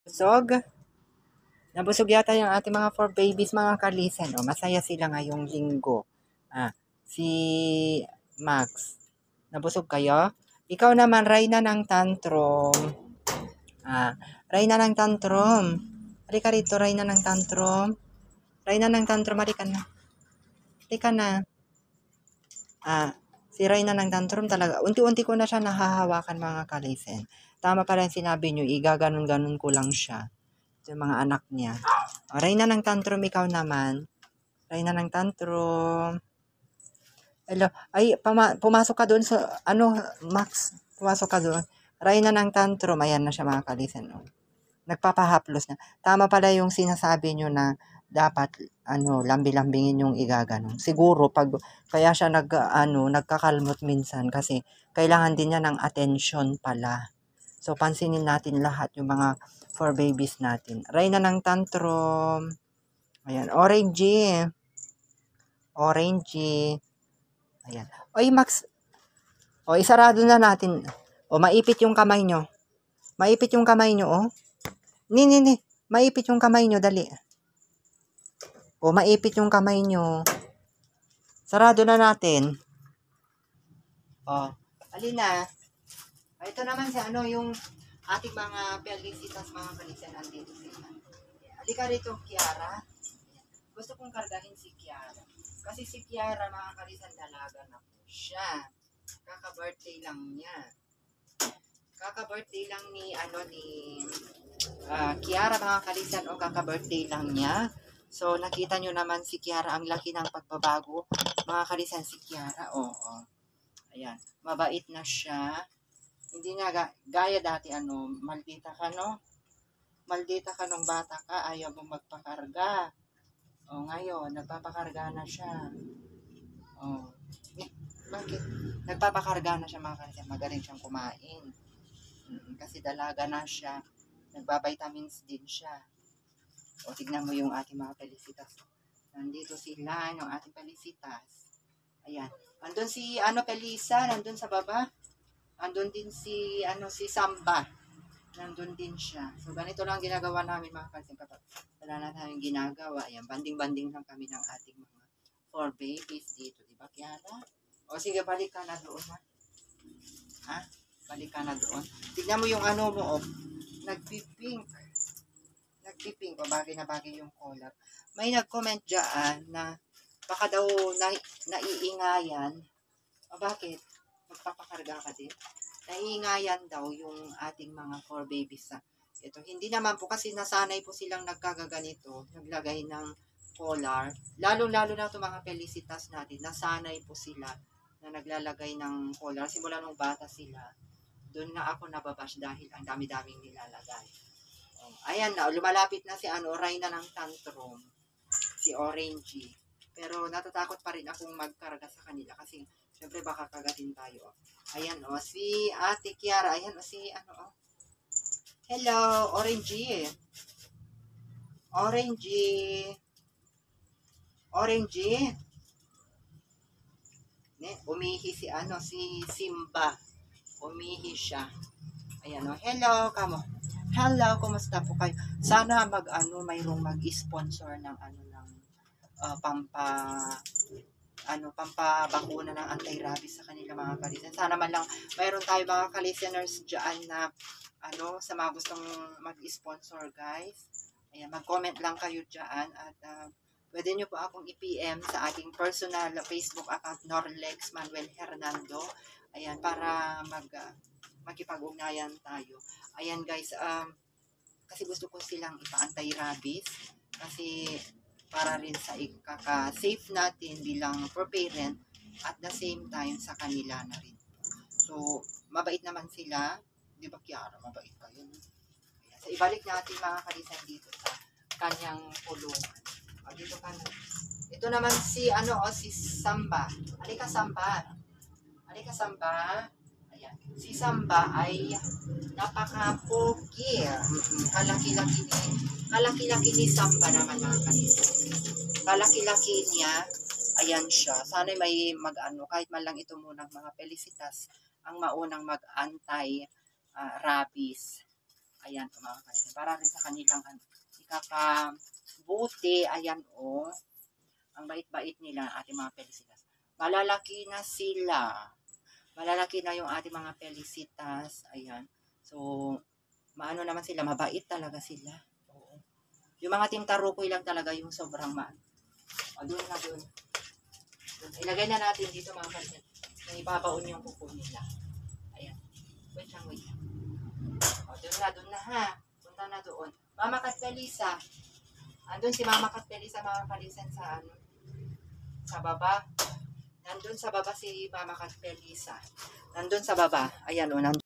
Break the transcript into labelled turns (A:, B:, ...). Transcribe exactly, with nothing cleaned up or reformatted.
A: Busog? Nabusog yata yung ating mga four babies, mga kalisen. O, masaya sila ngayong linggo. Ah, si Max. Nabusog kayo? Ikaw naman, Reyna ng tantrum. Ah, Reyna ng tantrum. Halika rito, Reyna ng tantrum. Reyna ng tantrum, halika na. Halika na. Ah, si Reyna ng tantrum talaga. Unti-unti ko na siya nahahawakan, mga kalisen. Tama pala yung sinabi nyo, igaganon-ganon ko lang siya. Ito yung mga anak niya. O, Reyna ng tantrum, ikaw naman. Reyna ng tantrum. Hello. Ay, pama- pumasok ka doon sa, ano, Max, pumasok ka doon. Reyna ng tantrum, ayan na siya, mga kalisen. Oh. Nagpapahaplos na. Tama pala yung sinasabi nyo na dapat, ano, lambi-lambingin yung igaganon. Siguro, pag, kaya siya nag, ano, nagkakalmot minsan kasi kailangan din niya ng attention pala. So, pansinin natin lahat yung mga four babies natin. Reyna ng tantrum. Ayan, orangey. Orangey. Ayan. Oy, Max. O, isarado na natin. O, maipit yung kamay nyo. Maipit yung kamay nyo, oh. Ni, ni, ni. Maipit yung kamay nyo, dali. O, maipit yung kamay nyo. Sarado na natin. O, alina. Ito naman si ano, yung ating mga pelicitas, mga kalisen, andito sila. Halika rito, Kiara. Gusto kong kargahin si Kiara. Kasi si Kiara, mga kalisen, dalaga na po siya. Kaka-birthday lang niya. Kaka-birthday lang ni, ano, ni uh, Kiara, mga kalisen, o kaka-birthday lang niya. So, nakita nyo naman si Kiara, ang laki ng pagbabago. Mga kalisen, si Kiara, oo. Oh, oh. Ayan, mabait na siya. Hindi nga, ga- gaya dati, ano, maldita ka, no? Maldita ka nung bata ka, ayaw mo magpakarga. O, ngayon, nagpapakarga na siya. O, eh, bakit? Nagpapakarga na siya, mga kalisen. Magaling siyang kumain. Mm, kasi dalaga na siya. Nagbabitamins din siya. O, tignan mo yung ating mga pelicitas. Nandito sila, yung ating pelicitas. Ayan. Andun si, ano, Pelisa, nandun sa baba. Andun din si, ano, si Samba. Nandun din siya. So, ganito lang ginagawa namin, mga kalsin, kapag wala na tayong ginagawa. Ayan, banding-banding lang kami ng ating mga four babies dito. Diba, Kiara? O, sige, balik ka na doon, ha? Ha? Balik ka na doon. Tignan mo yung ano mo, oh. Nagpipink. Nagpipink. O, bagay na bagay yung color. May nag-comment dyan na baka daw na, naiingayan. O, bakit? Magpapakarga ka din? Naiingayan daw yung ating mga four babies sa ito. Hindi naman po kasi nasanay po silang nagkagaganito, naglagay ng collar. Lalo-lalo na itong mga pelicitas natin, nasanay po sila na naglalagay ng collar. Simula nung bata sila, doon nga ako nababash dahil ang dami-daming nilalagay. Oh, ayan na, lumalapit na si ano, Reyna ng tantrum, si Orangey. Pero natatakot pa rin akong magkarga sa kanila kasi syempre baka kagatin tayo. Ayan o, oh, si Ate Kiara. Ayan o, oh, si ano o. Oh. Hello, Orangey. Orangey. Orangey. Ne, umihi si ano, si Simba. Umihi siya. Ayan o, oh. Hello, kamo. Hello, kumusta po kayo? Sana mag ano, mayroong mag-sponsor ng ano ng uh, pampa ano, pampabakuna ng anti-rabies sa kanila, mga kalisen. Sana man lang mayroon tayo mga kalisteners dyan na ano, sa mga gustong mag-sponsor, guys. Ayan, mag-comment lang kayo dyan at uh, pwede nyo po akong i-P M sa aking personal Facebook account, Norlex Manuel Hernando. Ayan, para mag uh, makipag-ugnayan tayo. Ayan, guys, um, kasi gusto ko silang ipa-anti-rabies kasi para rin sa ikaka-safe natin bilang for parent at the same time sa kanila na rin. So, mabait naman sila. Di ba, Kiara? Mabait pa yun. So, ibalik natin mga kalisan dito sa kanyang kulungan. O, dito ka na. Ito naman si, ano, o, si Samba. Halika, Samba. Halika, Samba. Ayan. Si Samba ay napaka-pogi. Kalaki-laki ni, kalaki-laki ni Samba naman, mga kalisan. Kalaki-laki niya, ayan siya. Sana may mag-ano, kahit man lang ito munang mga pelicitas, ang maunang mag-anti-rabies. Ayan, o, mga kalisan. Para rin sa kanilang ano, ikakabuti. Ayan, o. Ang bait-bait nila, ating mga Felicitas. Malalaki na sila. Malalaki na yung ating mga Felicitas. Ayan. So, maano naman sila, mabait talaga sila. Oo. Yung mga Team Tarukoy lang talaga yung sobrang ma. O, doon na doon. Ilagay na natin dito mga Felicitas. Nang ibabaon yung kuko nila. Ayan. Wait lang, wait lang. O, doon na, doon na ha. Punta na doon. Mama Katpelisa. Andun si Mama Katpelisa, mga kalisan sa ano, sa baba. Nandun sa baba si Mama Katpelisa. Nandun sa baba. Ayan o, nandun.